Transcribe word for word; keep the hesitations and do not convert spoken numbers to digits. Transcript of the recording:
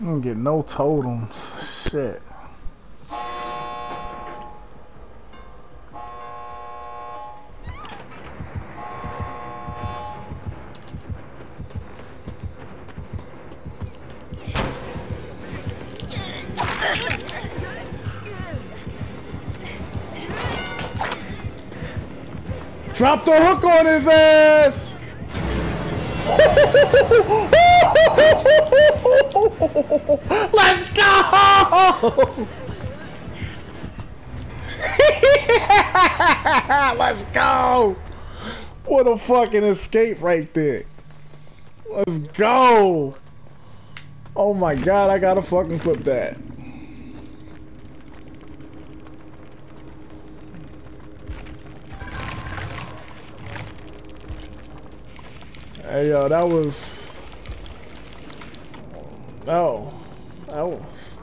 don't get no totems. Shit. Drop the hook on his ass! Let's go! Let's go! What a fucking escape right there. Let's go! Oh my god, I gotta fucking clip that. Hey yo, that was... Oh, that was...